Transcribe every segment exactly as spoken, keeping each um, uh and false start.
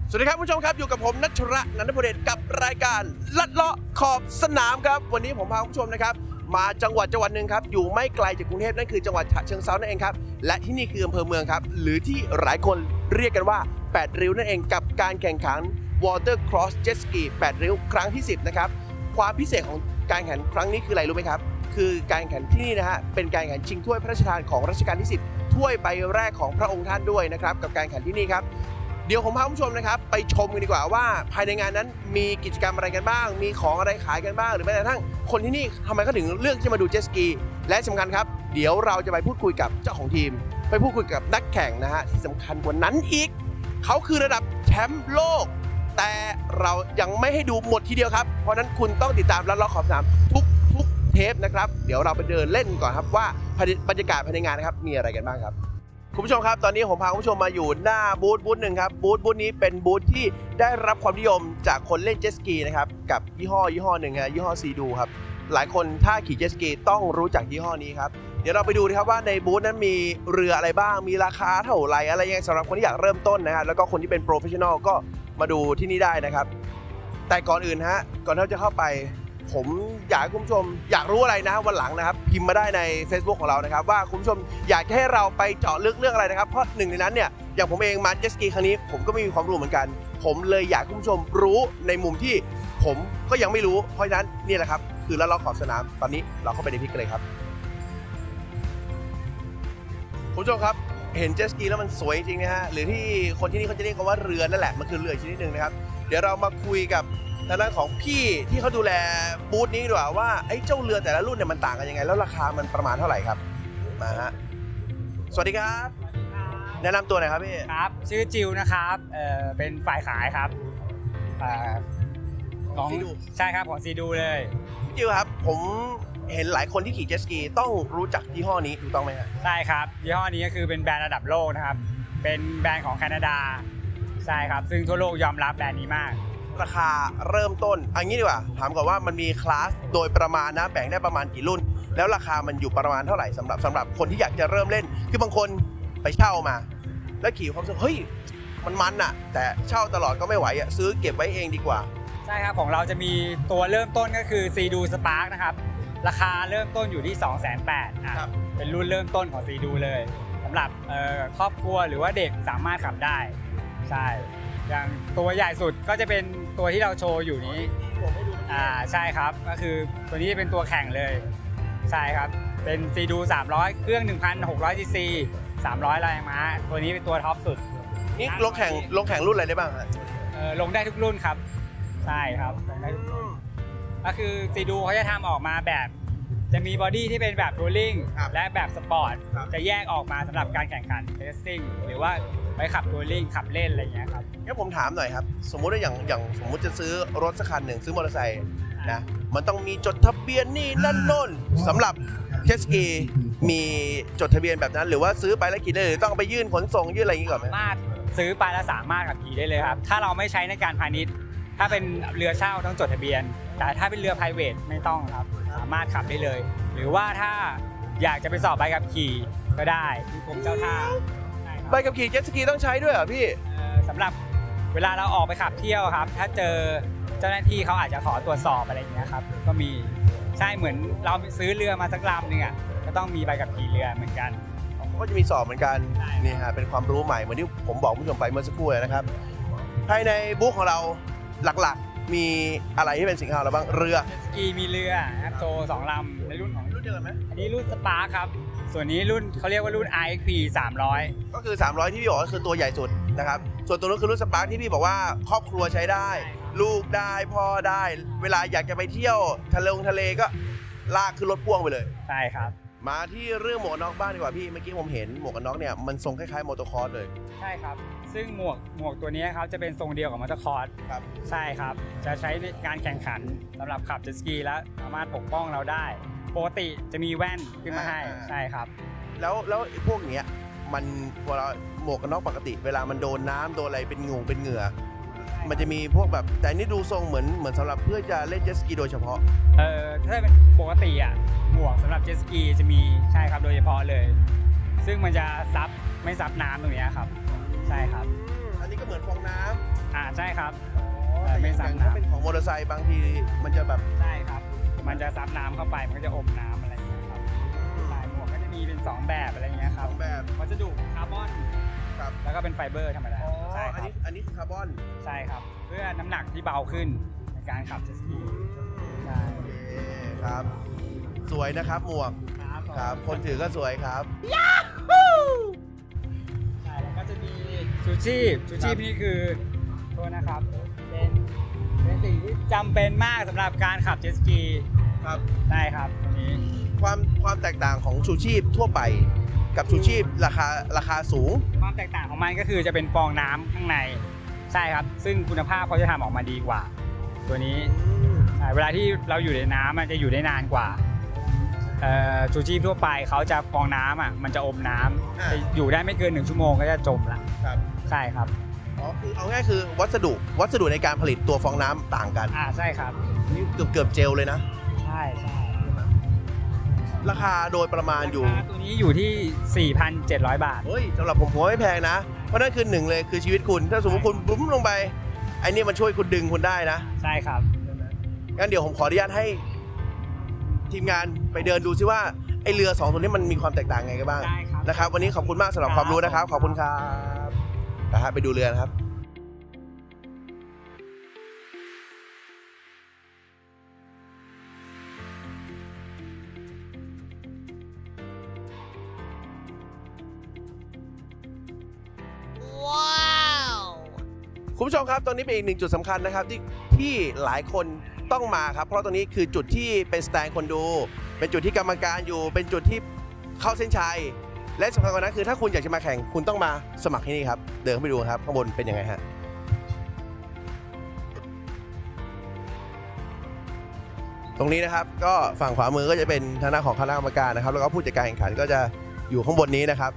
สวัสดีครับผู้ชมครับอยู่กับผมณัชระนันทพเดชกับรายการลัดเลาะขอบสนามครับวันนี้ผมพาผู้ชมนะครับมาจังหวัดจังหวัดหนึ่งครับอยู่ไม่ไกลจากกรุงเทพนั่นคือจังหวัดฉะเชิงเทรานั่นเองครับและที่นี่คืออำเภอเมืองครับหรือที่หลายคนเรียกกันว่าแปดริ้วนั่นเองกับการแข่งขัน Water Cross Jet Ski แปดริ้วครั้งที่สิบนะครับความพิเศษของการแข่งครั้งนี้คืออะไรรู้ไหมครับคือการแข่งที่นี่นะฮะเป็นการแข่งชิงถ้วยพระราชทานของรัชกาลที่สิบถ้วยใบแรกของพระองค์ท่านด้วยนะครับกับการแข่งที่นี่ครับเดี๋ยวผมพาผู้ชมนะครับไปชมกันดีกว่าว่าภายในงานนั้นมีกิจกรรมอะไรกันบ้างมีของอะไรขายกันบ้างหรือแม้กระทั่งคนที่นี่ทำไมเขาถึงเลือกที่จะมาดูเจ็ตสกีและสำคัญครับเดี๋ยวเราจะไปพูดคุยกับเจ้าของทีมไปพูดคุยกับนักแข่งนะฮะที่สำคัญกว่านั้นอีกเขาคือระดับแชมป์โลกแต่เรายังไม่ให้ดูหมดทีเดียวครับเพราะนั้นคุณต้องติดตามและรอขอบสนามทุกทุกเทปนะครับเดี๋ยวเราไปเดินเล่นก่อนครับว่าบรรยากาศภายในงานนะครับมีอะไรกันบ้างครับคุณผู้ชมครับตอนนี้ผมพาคุณผู้ชมมาอยู่หน้าบูธบูธหนึ่งครับบูธบูธนี้เป็นบูธที่ได้รับความนิยมจากคนเล่นเจ็ตสกีนะครับกับยี่ห้อยี่ห้อหนึ่งฮะยี่ห้อซีดูครับหลายคนถ้าขี่เจ็ตสกีต้องรู้จักยี่ห้อนี้ครับเดี๋ยวเราไปดูนะครับว่าในบูธนั้นมีเรืออะไรบ้างมีราคาเท่าไหร่อะไรยังไงสำหรับคนที่อยากเริ่มต้นนะครับแล้วก็คนที่เป็นโปรเฟชชั่นอลก็มาดูที่นี่ได้นะครับแต่ก่อนอื่นฮะก่อนที่จะเข้าไปผมอยากให้คุณผู้ชมอยากรู้อะไรนะวันหลังนะครับพิมพ์มาได้ใน Facebook ของเรานะครับว่าคุณผู้ชมอยากให้เราไปเจาะลึกเรื่องอะไรนะครับเพราะหนึ่งในนั้นเนี่ยอย่างผมเองมาเจ็ตสกีครั้งนี้ผมก็ไม่มีความรู้เหมือนกันผมเลยอยากให้คุณผู้ชมรู้ในมุมที่ผมก็ยังไม่รู้เพราะฉะนั้นนี่แหละครับคือแล้วเราขอบสนามตอนนี้เราเข้าไปในพิกกันเลยครับคุณผู้ชมครับเห็นเจ็ตสกีแล้วมันสวยจริงนะฮะหรือที่คนที่นี่เขาจะเรียกกันว่าเรือนั่นแหละมันคือเรือชนิดหนึ่งนะครับเดี๋ยวเรามาคุยกับทางด้านของพี่ที่เขาดูแลบูธนี้ดีกว่าว่าไอ้เจ้าเรือแต่ละรุ่นเนี่ยมันต่างกันยังไงแล้วราคามันประมาณเท่าไหร่ครับมาฮะสวัสดีครับแนะนำตัวหน่อยครับพี่ครับชื่อจิวนะครับเอ่อเป็นฝ่ายขายครับของใช่ครับของซีดูเลยจิวครับผมเห็นหลายคนที่ขี่เจ็ตสกีต้องรู้จักยี่ห้อนี้ถูกต้องไหมครับใช่ครับยี่ห้อนี้ก็คือเป็นแบรนด์ระดับโลกนะครับเป็นแบรนด์ของแคนาดาใช่ครับซึ่งทั่วโลกยอมรับแบรนด์นี้มากราคาเริ่มต้นอันนี้ดีกว่าถามก่อนว่ามันมีคลาสโดยประมาณนะแบ่งได้ประมาณกี่รุ่นแล้วราคามันอยู่ประมาณเท่าไหร่สำหรับสำหรับคนที่อยากจะเริ่มเล่นคือบางคนไปเช่ามาแล้วขี่ความรู้สึกเฮ้ยมันมันอะแต่เช่าตลอดก็ไม่ไหวอะซื้อเก็บไว้เองดีกว่าใช่ครับของเราจะมีตัวเริ่มต้นก็คือซีดูสปาร์กนะครับราคาเริ่มต้นอยู่ที่ สองแสนแปดหมื่น ครับเป็นรุ่นเริ่มต้นของซีดูเลยสำหรับครอบครัวหรือว่าเด็กสามารถขับได้ใช่อย่างตัวใหญ่สุดก็จะเป็นตัวที่เราโชว์อยู่นี้อ่าใช่ครับก็คือตัวนี้เป็นตัวแข่งเลยใช่ครับเป็นซีดูสามร้อยเครื่อง หนึ่งพันหกร้อย ซี ซี สามร้อยแรงม้าตัวนี้เป็นตัวท็อปสุดนี่ลงแข่งลงแข่งรุ่นอะไรได้บ้างครับเออลงได้ทุกรุ่นครับใช่ครับลงได้ทุกรุ่นก็คือซีดูเขาจะทำออกมาแบบจะมีบอดี้ที่เป็นแบบทัวริงและแบบสปอร์ตจะแยกออกมาสำหรับการแข่งขันเทสติ้งหรือว่าไปขับทัวริงขับเล่นอะไรอย่างเงี้ยครับงั้นผมถามหน่อยครับสมมุติว่าอย่างอย่างสมมุติจะซื้อรถสักคันหนึ่งซื้อมอเตอร์ไซค์นะมันต้องมีจดทะเบียนนี่นั่นโน่นสำหรับเจ็ตสกีมีจดทะเบียนแบบนั้นหรือว่าซื้อไปแล้วขี่ได้หรือต้องไปยื่นขนส่งยื่นอะไรอย่างงี้ก่อนไหมสามารถซื้อไปแล้วสามารถขับขี่ได้เลยครับถ้าเราไม่ใช้ในการพาณิชย์ถ้าเป็นเรือเช่าต้องจดทะเบียนแต่ถ้าเป็นเรือ ไพรเวท ไม่ต้องครับสามารถขับได้เลยหรือว่าถ้าอยากจะไปสอบใบขับขี่ก็ได้ที่กรมเจ้าท่าใบขับขี่เจ็ตสกีต้องใช้ด้วยเหรอพี่สำหรับเวลาเราออกไปขับเที่ยวครับถ้าเจอเจ้าหน้าที่เขาอาจจะขอตรวจสอบอะไรอย่างเงี้ยครับก็มีใช่เหมือนเราซื้อเรือมาสักลำหนึ่งอ่ะก็ต้องมีใบขับขี่เรือเหมือนกันก็จะมีสอบเหมือนกันนี่ฮะเป็นความรู้ใหม่เหมือนที่ผมบอกผู้ชมไปเมื่อสักครู่เลยนะครับภายในบูธของเราหลักๆมีอะไรที่เป็นสินค้าเราบ้างเรือสกีมีเรือครับโชว์สองลำในรุ่นของรุ่นเดียวกันไหมอันนี้รุ่นสปาร์คครับส่วนนี้รุ่นเขาเรียกว่ารุ่น อาร์ เอ็กซ์ พี สามร้อยก็คือสามร้อยที่พี่บอกก็คือตัวใหญ่สุดนะครับส่วนตัวนู้นคือรุ่นสปาร์คที่พี่บอกว่าครอบครัวใช้ได้ลูกได้พ่อได้เวลาอยากจะไปเที่ยวทะเลทะเลก็ลากขึ้นรถพ่วงไปเลยใช่ครับมาที่เรื่องหมวกกันน็อกบ้างดีกว่าพี่เมื่อกี้ผมเห็นหมวกกันน็อกเนี่ยมันทรงคล้ายๆมอเตอร์คอร์สเลยใช่ครับซึ่งหมวกหมวกตัวนี้ครับจะเป็นทรงเดียวกับมอเตอร์คอร์สครับใช่ครับจะใช้ในการแข่งขันสำหรับขับเจ็ตสกีและสามารถปกป้องเราได้ปกติจะมีแว่นขึ้นมาให้ใช่ครับแล้วแล้วพวกเนี้ยมันเวลาหมวกกันน็อกปกติเวลามันโดนน้ำโดนอะไรเป็นงูเป็นเหงื่อมันจะมีพวกแบบแต่นี่ดูทรงเหมือนเหมือนสำหรับเพื่อจะเล่นเจ็ตสกีโดยเฉพาะเออถ้าเป็นปกติอ่ะหมวกสำหรับเจ็ตสกีจะมีใช่ครับโดยเฉพาะเลยซึ่งมันจะซับไม่ซับน้ำตรงนี้ครับใช่ครับอันนี้นี้ก็เหมือนฟองน้ำอ่าใช่ครับแต่ไม่ซับน้ำเป็นของมอเตอร์ไซค์บางทีมันจะแบบใช่ครับมันจะซับน้ำเข้าไปมันก็จะอมน้ำอะไรอย่างเงี้ยครับลายหมวกก็จะมีเป็นสองแบบอะไรเงี้ยครับแบบวัสดุคาร์บอนครับแล้วก็เป็นไฟเบอร์ธรรมดาใช่ครับอันนี้อันนี้คือคาร์บอนใช่ครับเพื่อน้ำหนักที่เบาขึ้นในการขับเจ็ตสกีใช่ครับสวยนะครับหมวกครับคนถือก็สวยครับยาฮูใช่แล้วก็จะมีชูชีพชูชีพนี่คือโทษนะครับเป็นเป็นสิ่งที่จำเป็นมากสำหรับการขับเจ็ตสกีครับได้ครับตรงนี้ความความแตกต่างของชูชีพทั่วไปกับชูชีพราคาราคาสูงความแตกต่างของมันก็คือจะเป็นฟองน้ำข้างในใช่ครับซึ่งคุณภาพเขาจะทำออกมาดีกว่าตัวนี้เวลาที่เราอยู่ในน้ำมันจะอยู่ได้นานกว่าชูชีพทั่วไปเขาจะฟองน้ำอ่ะมันจะอมน้ำจะอยู่ได้ไม่เกินหนึ่งชั่วโมงก็จะจมละครับใช่ครับอ๋อคือเอาง่ายคือวัสดุวัสดุในการผลิตตัวฟองน้ำต่างกันอ่าใช่ครับนี่เกือบเกือบเจลเลยนะใช่ใช่ราคาโดยประมาณอยู่ตัวนี้อยู่ที่ สี่พันเจ็ดร้อย บาทเฮ้ยสำหรับผมผมว่าไม่แพงนะเพราะนั่นคือหนึ่งเลยคือชีวิตคุณถ้าสมมติคุณบุ้มลงไปไอ้นี่มันช่วยคุณดึงคุณได้นะใช่ครับงั้นเดี๋ยวผมขออนุญาตให้ทีมงานไปเดินดูซิว่าไอเรือสองตัวนี้มันมีความแตกต่างไงกันบ้างนะครับวันนี้ขอบคุณมากสำหรับความรู้นะครับขอบคุณครับนะฮะไปดูเรือนะครับว้าวคุณผู้ชมครับตรงนี้เป็นอีกหนึ่งจุดสำคัญนะครับที่ที่หลายคนต้องมาครับเพราะตรงนี้คือจุดที่เป็นสแตนคนดูเป็นจุดที่กรรมการอยู่เป็นจุดที่เข้าเส้นชัยและสำคัญกว่านั้นคือถ้าคุณอยากจะมาแข่งคุณต้องมาสมัครที่นี่ครับเดินเข้าไปดูครับข้างบนเป็นยังไงฮะตรงนี้นะครับก็ฝั่งขวามือก็จะเป็นทางด้านของคณะกรรมการนะครับแล้วก็ผู้จัดการแข่งขันก็จะอยู่ข้างบนนี้นะครับ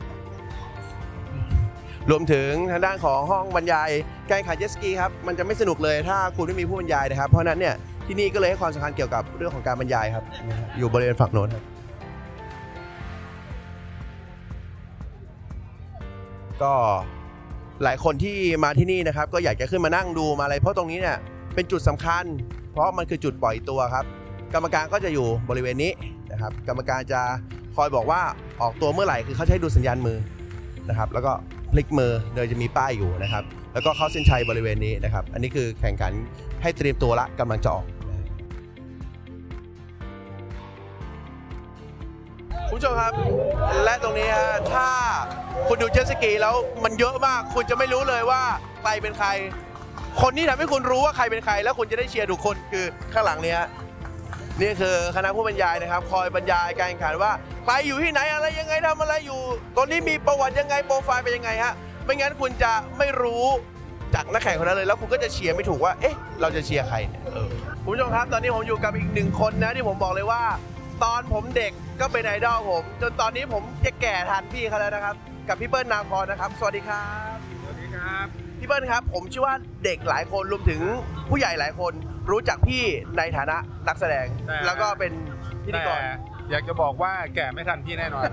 รวมถึงทางด้านของห้องบรรยายการแข่งขันเจ็ตสกีครับมันจะไม่สนุกเลยถ้าคุณไม่มีผู้บรรยายนะครับเพราะนั้นเนี่ยที่นี่ก็เลยให้ความสำคัญเกี่ยวกับเรื่องของการบรรยายครับอยู่บริเวณฝั่งโน้นครับก็หลายคนที่มาที่นี่นะครับก็อยากจะขึ้นมานั่งดูมาอะไรเพราะตรงนี้เนี่ยเป็นจุดสำคัญเพราะมันคือจุดปล่อยตัวครับกรรมการก็จะอยู่บริเวณนี้นะครับกรรมการจะคอยบอกว่าออกตัวเมื่อไหร่คือเขาใช้ดูสัญญาณมือนะครับแล้วก็พลิกมือโดยจะมีป้ายอยู่นะครับแล้วก็เข้าเส้นชัยบริเวณนี้นะครับอันนี้คือแข่งขันให้เตรียมตัวละกำลังจะออกคุณผู้ชมครับและตรงนี้ถ้าคุณดูเจ็ตสกีแล้วมันเยอะมากคุณจะไม่รู้เลยว่าใครเป็นใครคนที่ทำให้คุณรู้ว่าใครเป็นใครแล้วคุณจะได้เชียร์ทุกคนคือข้างหลังนี้นี่คือคณะผู้บรรยายนะครับคอยบรรยายการแข่งขันว่าใครอยู่ที่ไหนอะไรยังไงทำอะไรอยู่ตอนนี้มีประวัติยังไงโปรไฟล์เป็นยังไงฮะไม่งั้นคุณจะไม่รู้จากนักแข่งคนนั้นเลยแล้วคุณก็จะเชียร์ไม่ถูกว่าเอ๊ะเราจะเชียร์ใครเนี่ยคุณผู้ชมครับตอนนี้ผมอยู่กับอีกหนึ่งคนนะที่ผมบอกเลยว่าตอนผมเด็กก็เป็นไอดอลผมจนตอนนี้ผมจะแก่ทันพี่เขาแล้วนะครับกับพี่เปิ้ลนาคอนนะครับสวัสดีครับสวัสดีครับพี่เปิ้ลครับผมเชื่อว่าเด็กหลายคนรวมถึงผู้ใหญ่หลายคนรู้จักพี่ในฐานะนักแสดงแล้วก็เป็นพิธีกรอยากจะบอกว่าแก่ไม่ทันพี่แน่นอน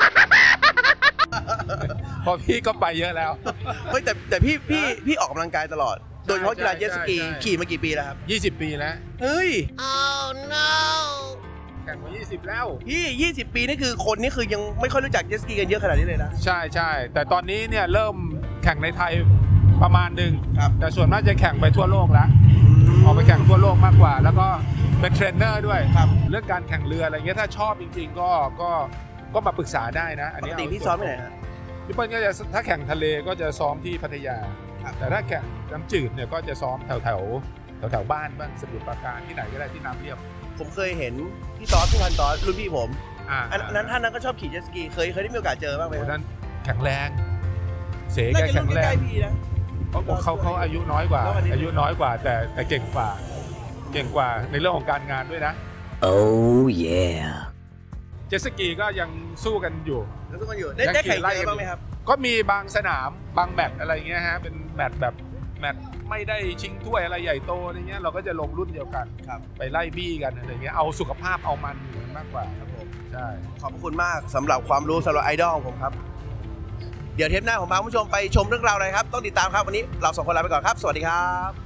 เพราะพี่ก็ไปเยอะแล้วเฮ้ยแต่แต่พี่พี่พี่ออกกำลังกายตลอดโดยเฉพาะกีฬาเจ็ตสกีขี่มากี่ปีแล้วครับยี่สิบปีแล้วเฮ้ย oh no แข่งมายี่สิบแล้วพี่ยี่สิบปีนี่คือคนนี่คือยังไม่ค่อยรู้จักเจ็ตสกีกันเยอะขนาดนี้เลยนะใช่ใช่แต่ตอนนี้เนี่ยเริ่มแข่งในไทยประมาณหนึ่งแต่ส่วนมากจะแข่งไปทั่วโลกแล้วออกไปแข่งทั่วโลกมากกว่าแล้วก็เป็นเทรนเนอร์ด้วยเรื่องการแข่งเรืออะไรเงี้ยถ้าชอบจริงๆก็ก็ก็มาปรึกษาได้นะอันนี้ปกติพี่ซ้อมที่ไหนฮะพี่เปิ้ลก็จะถ้าแข่งทะเลก็จะซ้อมที่พัทยาแต่ถ้าแข่งน้ำจืดเนี่ยก็จะซ้อมแถวแถวแถวแถวบ้านบ้างสมุทรปราการที่ไหนก็ได้ที่น้ำเรียบผมเคยเห็นพี่ตอสพี่พันตอสรุ่นพี่ผมอันนั้นท่านนั้นก็ชอบขี่เจ็ตสกีเคยเคยได้มีโอกาสเจอบ้างไหมท่านแข็งแรงเสกแข็งแรงเพราะเขาเขาอายุน้อยกว่าอายุน้อยกว่าแต่แต่เก่งกว่าเก่งกว่าในเรื่องของการงานด้วยนะ Oh yeah เจ็ตสกีก็ยังสู้กันอยู่สู้กันอยู่ได้แข่งเจอบ้างไหมครับก็มีบางสนามบางแมตช์อะไรเงี้ยฮะเป็นแมตช์แบบแมตช์ไม่ได้ชิงถ้วยอะไรใหญ่โตอะไรเงี้ยเราก็จะลงรุ่นเดียวกันไปไล่บี้กันอะไรเงี้ยเอาสุขภาพเอามันมากกว่าครับผมใช่ขอบคุณมากสำหรับความรู้สำหรับไอดอลผมครับเดี๋ยวเทปหน้าผมพาคุณผู้ชมไปชมเรื่องราวอะไรครับต้องติดตามครับวันนี้เราสองคนลาไปก่อนครับสวัสดีครับ